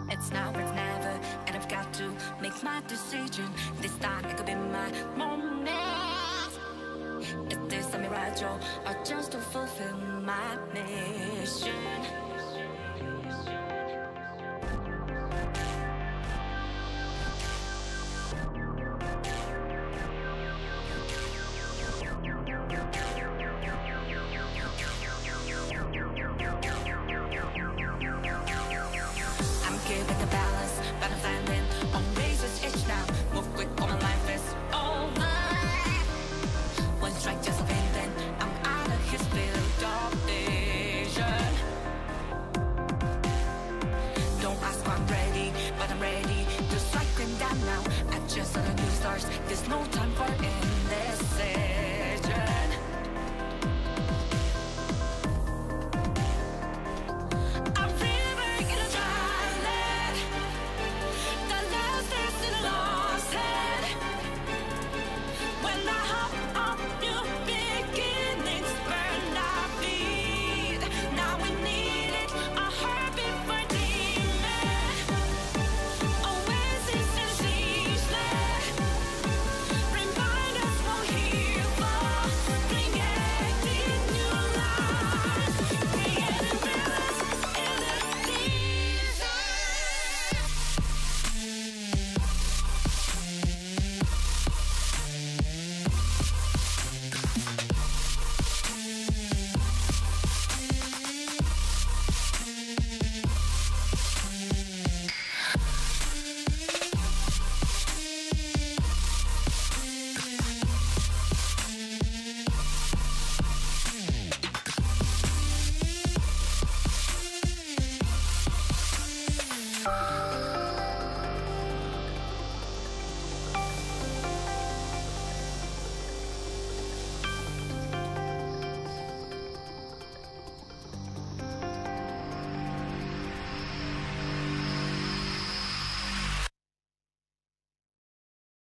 It's now or it's never, and I've got to make my decision. This time it could be my moment. Is this a mirage or just to fulfill my mission? Keeping the balance, but I'm standing on razor's edge now. Move quick, or my life is over. One strike, just a pain, then I'm out of his field of vision. Don't ask why I'm ready, but I'm ready to strike them down now. I just saw the new stars, there's no time for indecision.